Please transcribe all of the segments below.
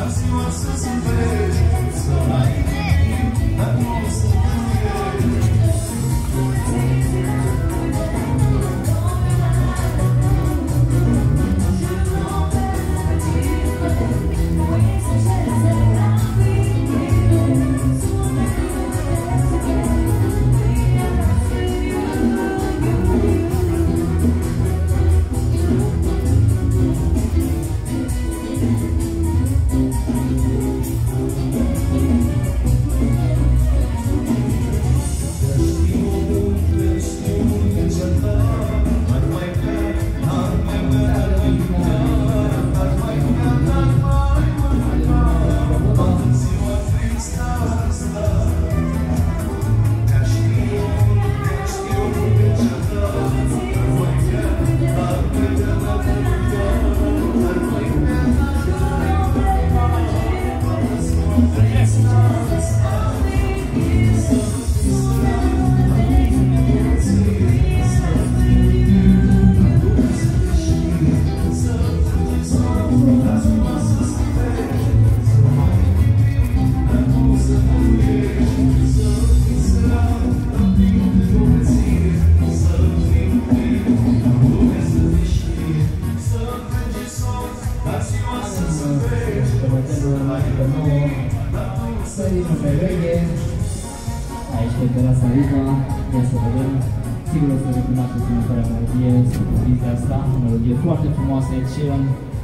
Aici pe Terasa Riva, ia să vedem. Sigur o să recunoașteți următoarea melodie, surpriza asta, o melodie foarte frumoasă, excelent.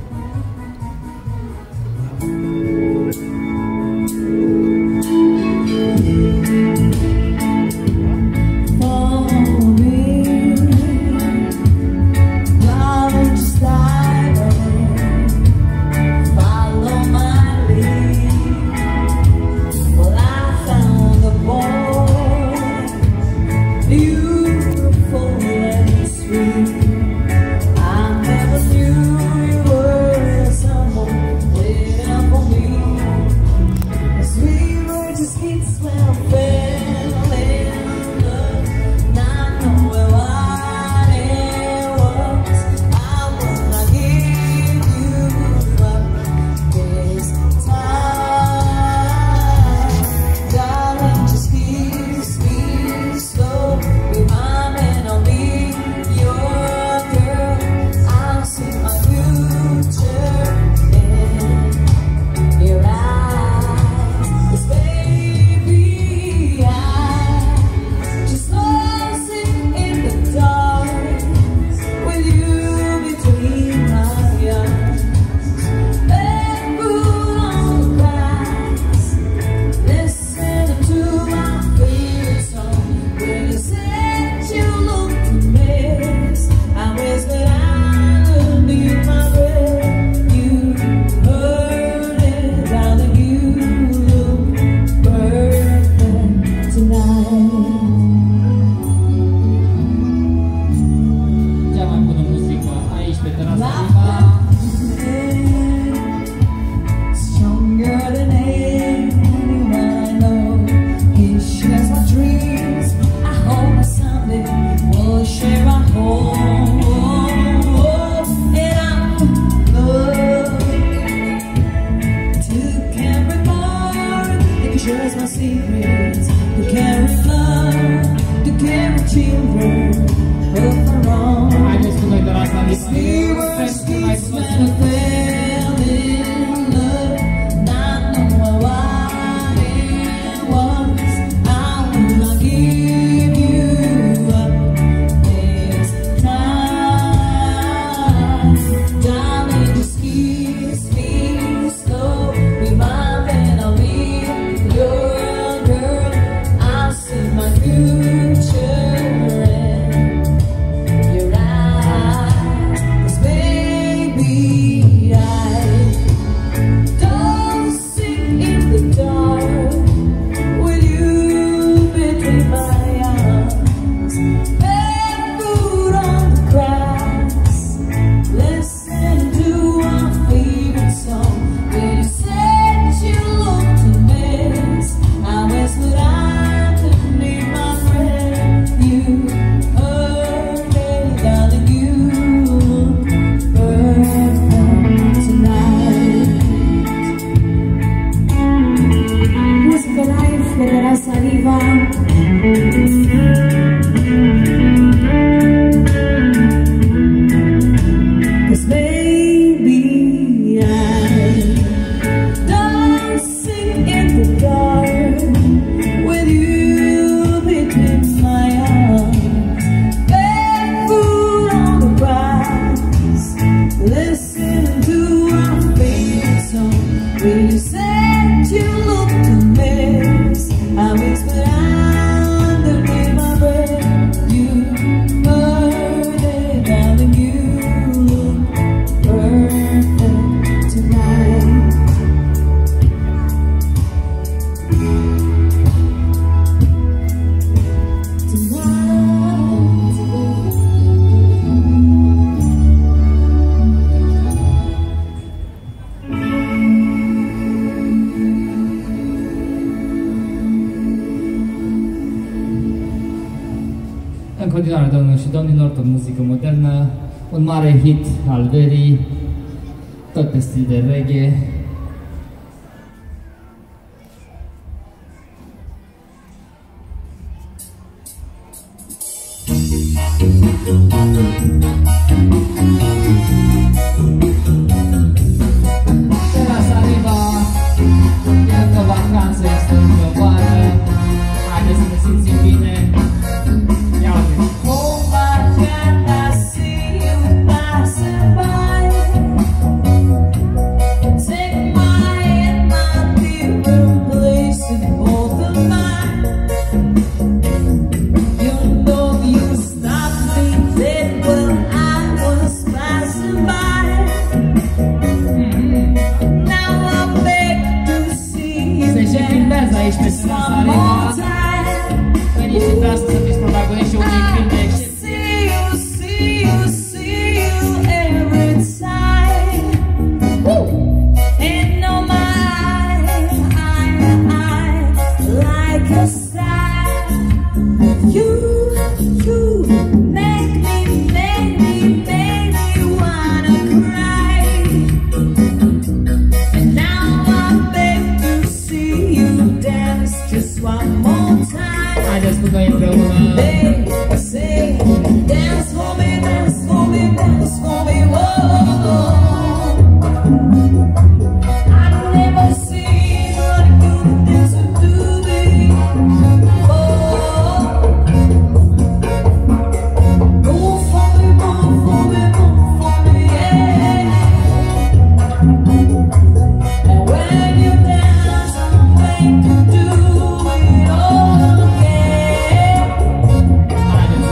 Haideți cu noi de la asta, Yeah. You said you looked a mess. I whispered underneath my breath. You heard it, darling. You look perfect tonight. În continuare, doamnelor și domnilor, tot muzică modernă, un mare hit al verii, tot pe stil de reggae. Terasa arriva, iată vacanță, este o vară, haideți să ne simțim bine. Ia uite! Oh my God, I see you passing by. Take my hand, my dear, and place it both of mine. You know you stopped me dead when I was passing by. Now I beg to see you Se și filmează aici pe just Terasa one more Arriva. time. Veniți și vreau să fiți protagoniști și unui film de excepție. See you every time. And on my eye, like a star. You make me wanna cry. And now I beg to see you dance just one more time. Haideți cu noi împreună. Say, dance for me, dance for me, dance for me, whoa. I've never seen what you dance to me, oh. Move for me, move for me, move for me, yeah. And when you dance, I'm going to do it all again.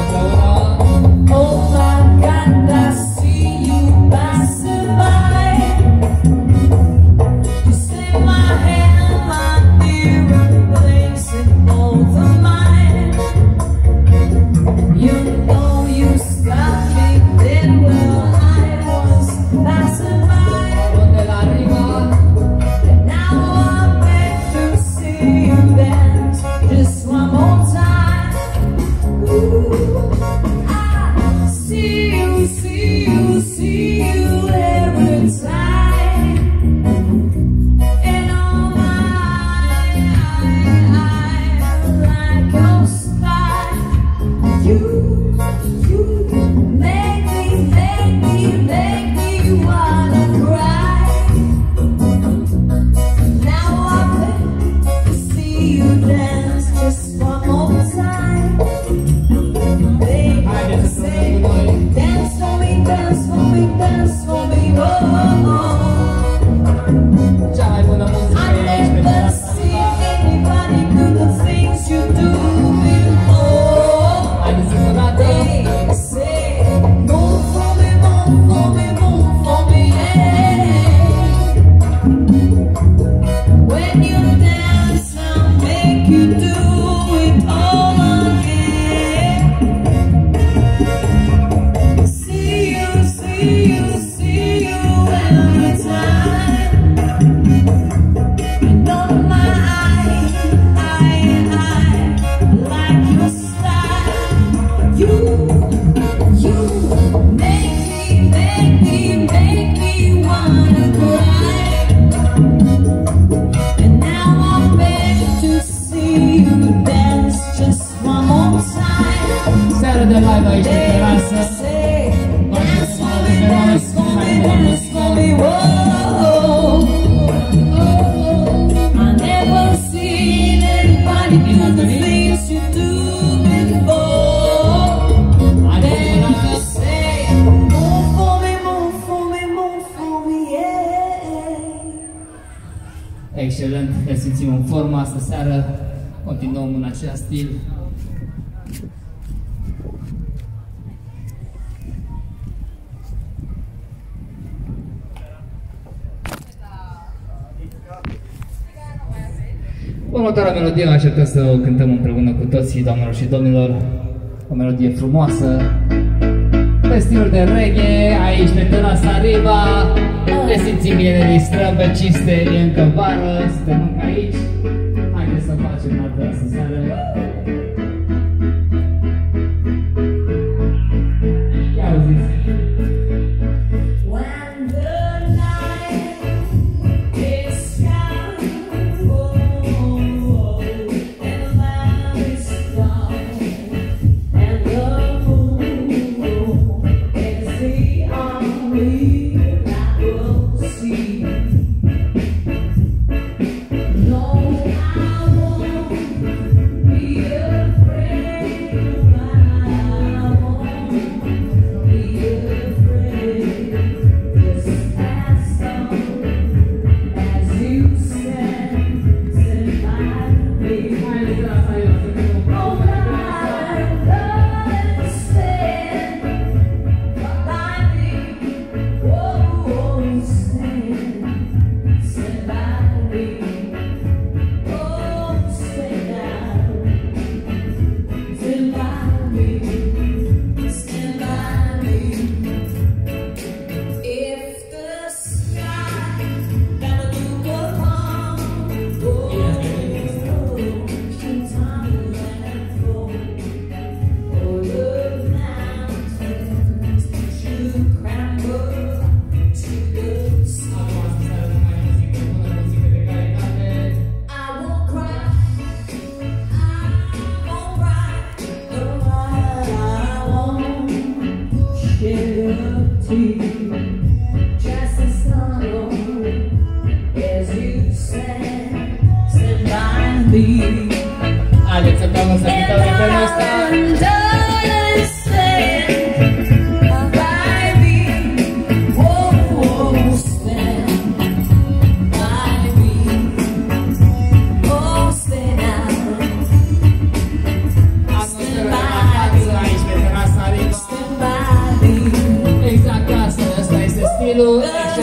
Excelent, ne simțim în formă astă seară, continuăm în același stil. Următoarea melodie așteptăm să o cântăm împreună cu toții, doamnelor și domnilor. O melodie frumoasă, pe stilul de reggae, aici pe Terasa Riva. Ne simțim bine, ne distrăm pe cinste, e încă vară, suntem încă aici. Haideți să facem altă astă seară. Ia auziți! Haideți să dăm să cântăm refrenul ăsta. Exact asta este stilul.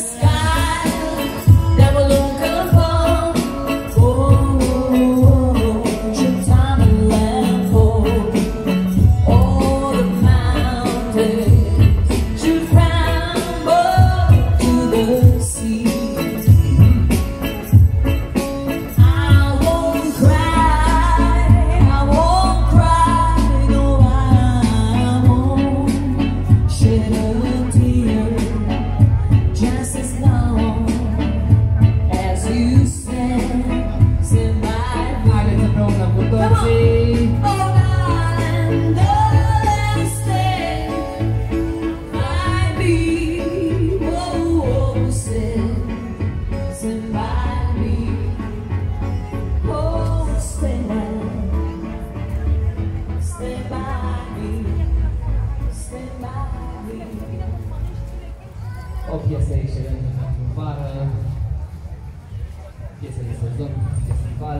O piesă excelentă pentru vară, piesă de sezon, festival.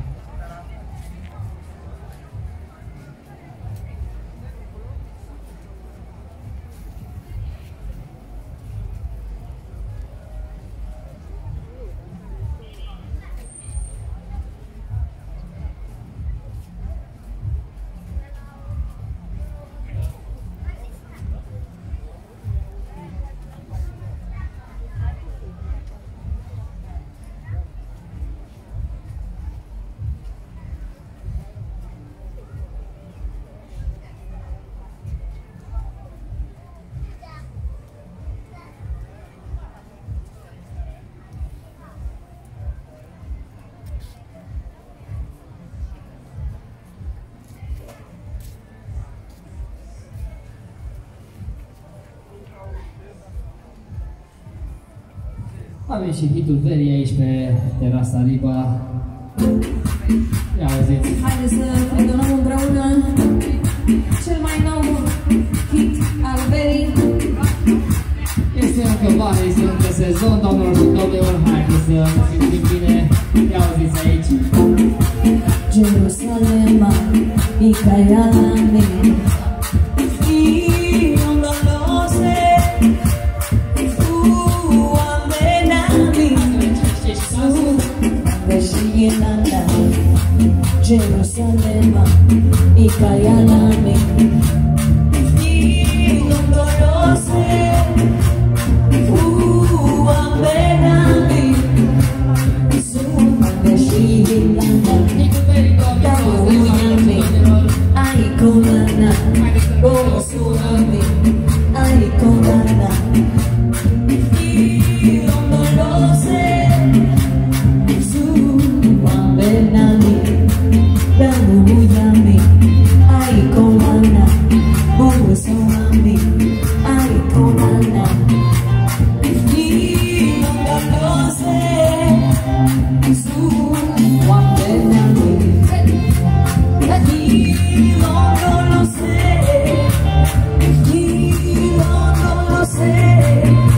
Avem și hitul verii aici pe Terasa Riva. Ia auziți. Haideți să fredonăm împreună cel mai nou hit al verii. Este încă vară, este încă sezon, doamnelor și domnilor, haideți să simțim bine. cállame. Y no lo sé. Amenami. Veshiyenanda. Jerusalem. Y cállame. Y no lo sé. Amenami. Veshiyenanda. Ay, Konana, oh, Tsunami, ay, Konana, y no lo sé, su Amenami, Danuyami, ay, Konana, oh, Tsunami, ay, Konana, y no lo sé, su Amenami. No lo sé, no lo sé.